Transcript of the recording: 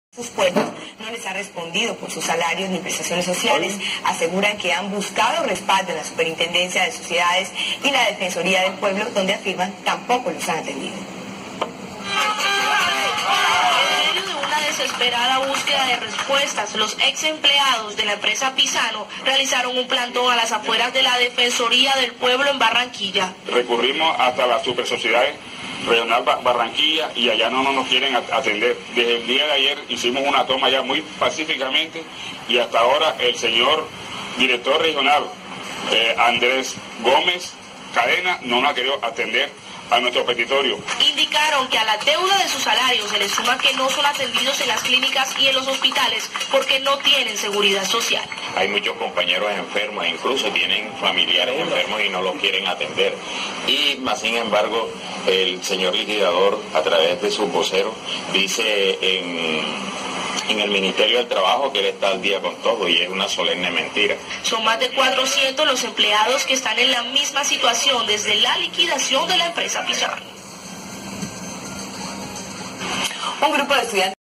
Sus pueblos no les ha respondido por sus salarios ni prestaciones sociales. Aseguran que han buscado respaldo en la Superintendencia de Sociedades y la Defensoría del Pueblo, donde afirman tampoco los han atendido. En medio de una desesperada búsqueda de respuestas, los ex empleados de la empresa Pisano realizaron un plantón a las afueras de la Defensoría del Pueblo en Barranquilla. Recurrimos hasta las supersociedades regional Barranquilla y allá no nos quieren atender. Desde el día de ayer hicimos una toma ya muy pacíficamente y hasta ahora el señor director regional Andrés Gómez Cadena no nos ha querido atender a nuestro petitorio. Indicaron que a la deuda de sus salarios se les suma que no son atendidos en las clínicas y en los hospitales porque no tienen seguridad social. Hay muchos compañeros enfermos, incluso tienen familiares enfermos y no los quieren atender. Y más sin embargo, el señor liquidador, a través de sus voceros, dice en el Ministerio del Trabajo que él está al día con todo, y es una solemne mentira. Son más de 400 los empleados que están en la misma situación desde la liquidación de la empresa Pisano. Un grupo de estudiantes